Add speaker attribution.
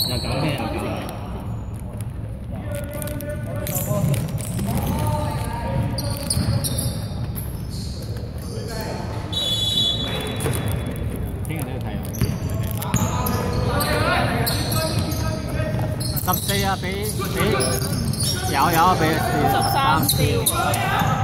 Speaker 1: 又搞咩又搞咩？聽日都要睇14啊，俾有俾13 C。